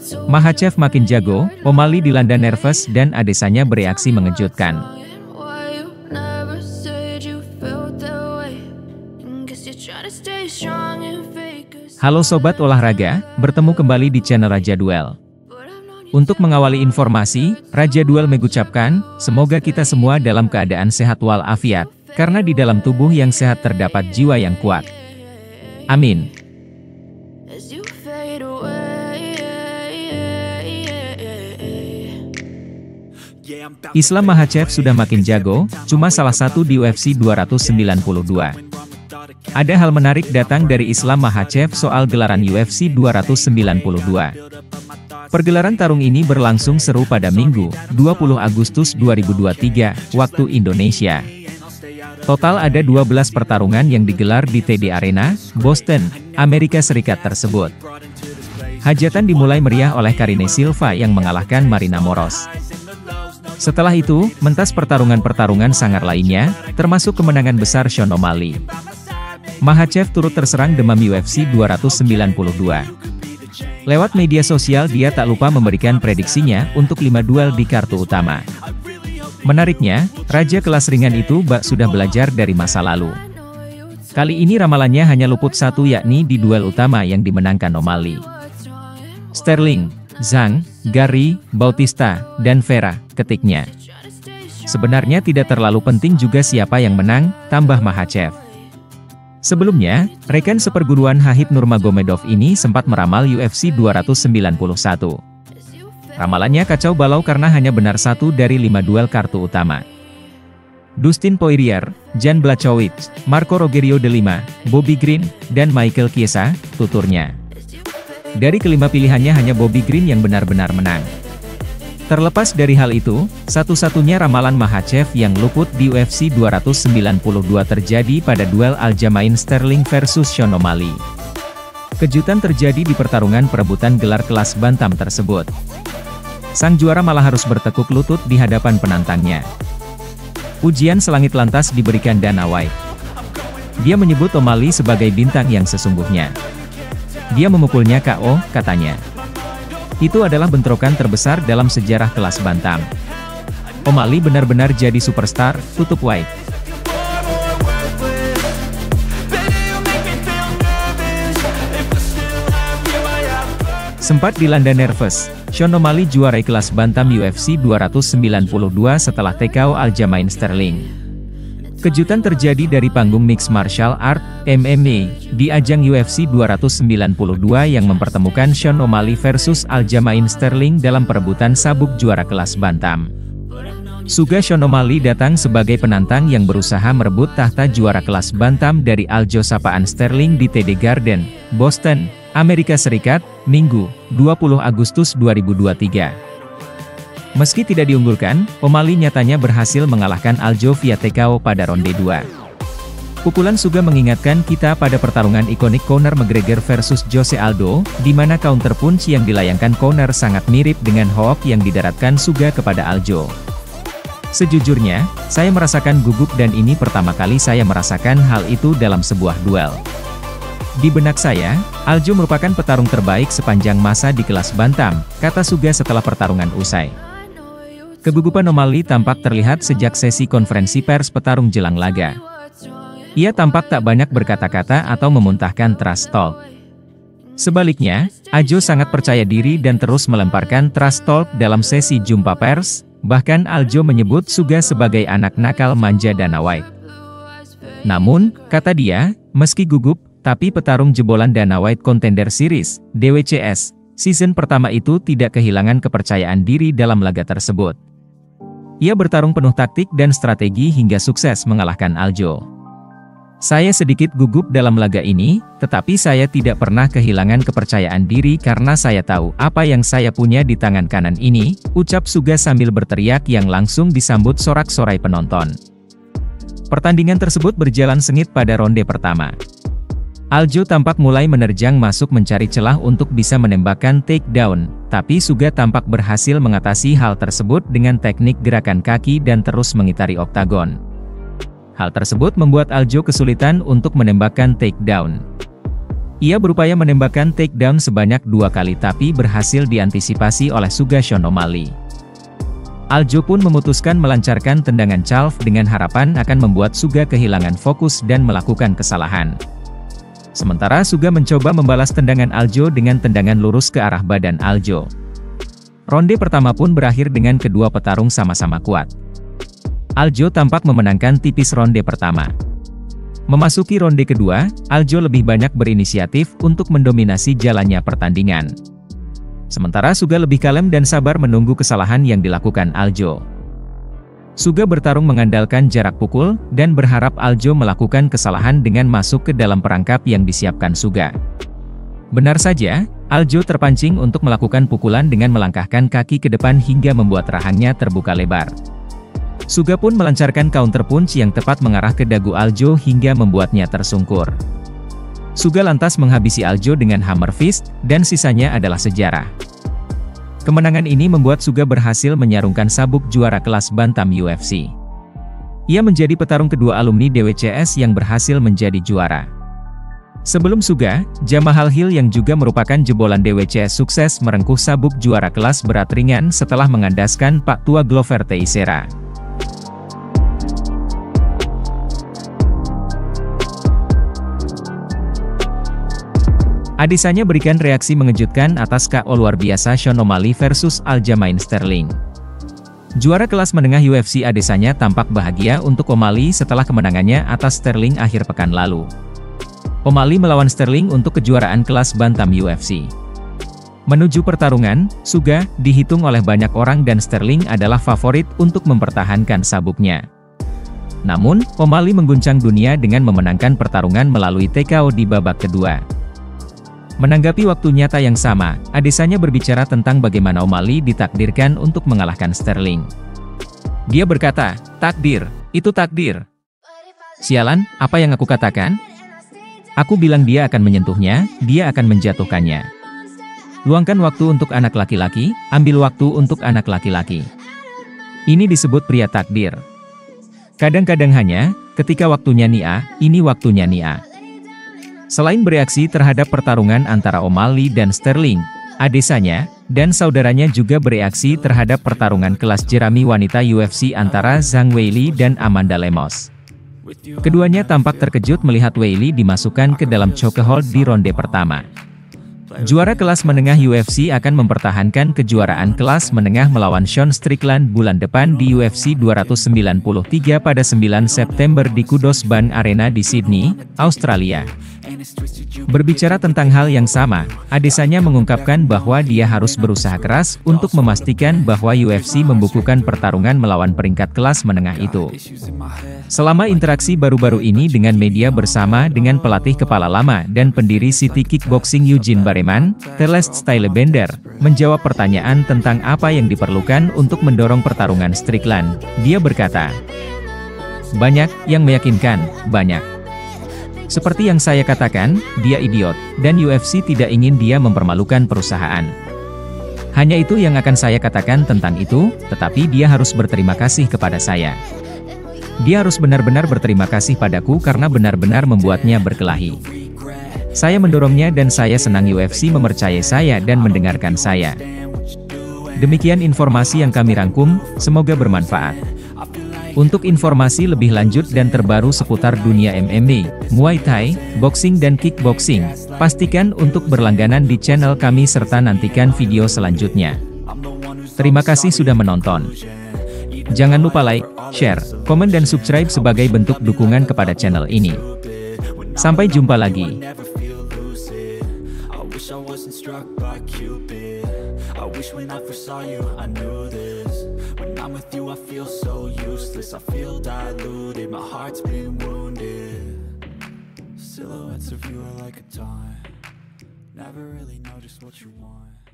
Makhachev makin jago, O'Malley dilanda nervous dan Adesanya bereaksi mengejutkan. Halo Sobat Olahraga, bertemu kembali di channel Raja Duel. Untuk mengawali informasi, Raja Duel mengucapkan, semoga kita semua dalam keadaan sehat walafiat, karena di dalam tubuh yang sehat terdapat jiwa yang kuat. Amin. Islam Makhachev sudah makin jago, cuma salah satu di UFC 292. Ada hal menarik datang dari Islam Makhachev soal gelaran UFC 292. Pergelaran tarung ini berlangsung seru pada Minggu, 20 Agustus 2023, waktu Indonesia. Total ada 12 pertarungan yang digelar di TD Arena, Boston, Amerika Serikat tersebut. Hajatan dimulai meriah oleh Karine Silva yang mengalahkan Marina Moros. Setelah itu, mentas pertarungan-pertarungan sangar lainnya, termasuk kemenangan besar Sean O'Malley. Makhachev turut terserang demam UFC 292. Lewat media sosial dia tak lupa memberikan prediksinya untuk 5 duel di kartu utama. Menariknya, raja kelas ringan itu sudah belajar dari masa lalu. Kali ini ramalannya hanya luput satu, yakni di duel utama yang dimenangkan O'Malley. Sterling, Zhang, Gary, Bautista, dan Vera, ketiknya. Sebenarnya tidak terlalu penting juga siapa yang menang, tambah Makhachev. Sebelumnya, rekan seperguruan Khabib Nurmagomedov ini sempat meramal UFC 291. Ramalannya kacau balau karena hanya benar satu dari 5 duel kartu utama. Dustin Poirier, Jan Blachowicz, Marco Rogerio de Lima, Bobby Green, dan Michael Chiesa, tuturnya. Dari kelima pilihannya hanya Bobby Green yang benar-benar menang. Terlepas dari hal itu, satu-satunya ramalan Makhachev yang luput di UFC 292 terjadi pada duel Aljamain Sterling versus Sean O'Malley. Kejutan terjadi di pertarungan perebutan gelar kelas bantam tersebut. Sang juara malah harus bertekuk lutut di hadapan penantangnya. Pujian selangit lantas diberikan Dana White. Dia menyebut O'Malley sebagai bintang yang sesungguhnya. Dia memukulnya KO, katanya. Itu adalah bentrokan terbesar dalam sejarah kelas bantam. O'Malley benar-benar jadi superstar, tutup White. Sempat dilanda nervous, Sean O'Malley juarai kelas bantam UFC 292 setelah TKO Aljamain Sterling. Kejutan terjadi dari panggung Mixed Martial Art, MMA, di ajang UFC 292 yang mempertemukan Sean O'Malley versus Aljamain Sterling dalam perebutan sabuk juara kelas bantam. Suga Sean O'Malley datang sebagai penantang yang berusaha merebut tahta juara kelas bantam dari Aljo Sapaan Sterling di TD Garden, Boston, Amerika Serikat, Minggu, 20 Agustus 2023. Meski tidak diunggulkan, O'Malley nyatanya berhasil mengalahkan Aljo via TKO pada ronde 2. Pukulan Suga mengingatkan kita pada pertarungan ikonik Conor McGregor versus Jose Aldo, di mana counter punch yang dilayangkan Conor sangat mirip dengan hook yang didaratkan Suga kepada Aljo. Sejujurnya, saya merasakan gugup dan ini pertama kali saya merasakan hal itu dalam sebuah duel. Di benak saya, Aljo merupakan petarung terbaik sepanjang masa di kelas bantam, kata Suga setelah pertarungan usai. Kegugupan O'Malley tampak terlihat sejak sesi konferensi pers petarung jelang laga. Ia tampak tak banyak berkata-kata atau memuntahkan trash talk. Sebaliknya, Aljo sangat percaya diri dan terus melemparkan trash talk dalam sesi jumpa pers, bahkan Aljo menyebut Suga sebagai anak nakal manja Dana White. Namun, kata dia, meski gugup, tapi petarung jebolan Dana White Contender Series, DWCS, season pertama itu tidak kehilangan kepercayaan diri dalam laga tersebut. Ia bertarung penuh taktik dan strategi hingga sukses mengalahkan Aljo. Saya sedikit gugup dalam laga ini, tetapi saya tidak pernah kehilangan kepercayaan diri karena saya tahu apa yang saya punya di tangan kanan ini, ucap Suga sambil berteriak yang langsung disambut sorak-sorai penonton. Pertandingan tersebut berjalan sengit pada ronde pertama. Aljo tampak mulai menerjang masuk mencari celah untuk bisa menembakkan takedown, tapi Suga tampak berhasil mengatasi hal tersebut dengan teknik gerakan kaki dan terus mengitari oktagon. Hal tersebut membuat Aljo kesulitan untuk menembakkan takedown. Ia berupaya menembakkan takedown sebanyak 2 kali tapi berhasil diantisipasi oleh Suga Sean O'Malley. Aljo pun memutuskan melancarkan tendangan calf dengan harapan akan membuat Suga kehilangan fokus dan melakukan kesalahan. Sementara Suga mencoba membalas tendangan Aljo dengan tendangan lurus ke arah badan Aljo. Ronde pertama pun berakhir dengan kedua petarung sama-sama kuat. Aljo tampak memenangkan tipis ronde pertama. Memasuki ronde kedua, Aljo lebih banyak berinisiatif untuk mendominasi jalannya pertandingan. Sementara Suga lebih kalem dan sabar menunggu kesalahan yang dilakukan Aljo. Suga bertarung mengandalkan jarak pukul, dan berharap Aljo melakukan kesalahan dengan masuk ke dalam perangkap yang disiapkan Suga. Benar saja, Aljo terpancing untuk melakukan pukulan dengan melangkahkan kaki ke depan hingga membuat rahangnya terbuka lebar. Suga pun melancarkan counter punch yang tepat mengarah ke dagu Aljo hingga membuatnya tersungkur. Suga lantas menghabisi Aljo dengan hammer fist, dan sisanya adalah sejarah. Kemenangan ini membuat Suga berhasil menyarungkan sabuk juara kelas bantam UFC. Ia menjadi petarung kedua alumni DWCS yang berhasil menjadi juara. Sebelum Suga, Jamahal Hill yang juga merupakan jebolan DWCS sukses merengkuh sabuk juara kelas berat ringan setelah mengandaskan Pak Tua Glover Teixeira. Adesanya berikan reaksi mengejutkan atas KO luar biasa Sean O'Malley versus Aljamain Sterling. Juara kelas menengah UFC Adesanya tampak bahagia untuk O'Malley setelah kemenangannya atas Sterling akhir pekan lalu. O'Malley melawan Sterling untuk kejuaraan kelas bantam UFC. Menuju pertarungan, Suga dihitung oleh banyak orang dan Sterling adalah favorit untuk mempertahankan sabuknya. Namun, O'Malley mengguncang dunia dengan memenangkan pertarungan melalui TKO di babak kedua. Menanggapi waktu nyata yang sama, Adesanya berbicara tentang bagaimana O'Malley ditakdirkan untuk mengalahkan Sterling. Dia berkata, "Takdir, itu takdir. Sialan, apa yang aku katakan? Aku bilang dia akan menyentuhnya, dia akan menjatuhkannya. Luangkan waktu untuk anak laki-laki, ambil waktu untuk anak laki-laki. Ini disebut pria takdir. Kadang-kadang hanya, ketika waktunya Nia, ini waktunya Nia." Selain bereaksi terhadap pertarungan antara O'Malley dan Sterling, Adesanya dan saudaranya juga bereaksi terhadap pertarungan kelas jerami wanita UFC antara Zhang Weili dan Amanda Lemos. Keduanya tampak terkejut melihat Weili dimasukkan ke dalam chokehold di ronde pertama. Juara kelas menengah UFC akan mempertahankan kejuaraan kelas menengah melawan Sean Strickland bulan depan di UFC 293 pada 9 September di Kudos Bank Arena di Sydney, Australia. Berbicara tentang hal yang sama, Adesanya mengungkapkan bahwa dia harus berusaha keras untuk memastikan bahwa UFC membukukan pertarungan melawan peringkat kelas menengah itu. Selama interaksi baru-baru ini dengan media bersama dengan pelatih kepala lama dan pendiri City Kickboxing Eugene Bareman, Celeste Stylebender, menjawab pertanyaan tentang apa yang diperlukan untuk mendorong pertarungan Strickland. Dia berkata, "Banyak yang meyakinkan, banyak. Seperti yang saya katakan, dia idiot, dan UFC tidak ingin dia mempermalukan perusahaan. Hanya itu yang akan saya katakan tentang itu, tetapi dia harus berterima kasih kepada saya. Dia harus benar-benar berterima kasih padaku karena benar-benar membuatnya berkelahi. Saya mendorongnya dan saya senang UFC mempercayai saya dan mendengarkan saya." Demikian informasi yang kami rangkum, semoga bermanfaat. Untuk informasi lebih lanjut dan terbaru seputar dunia MMA, Muay Thai, boxing dan kickboxing, pastikan untuk berlangganan di channel kami serta nantikan video selanjutnya. Terima kasih sudah menonton. Jangan lupa like, share, komen dan subscribe sebagai bentuk dukungan kepada channel ini. Sampai jumpa lagi. I'm with you, I feel so useless. I feel diluted, my heart's been wounded. Silhouettes of you are like a taunt. Never really know just what you want.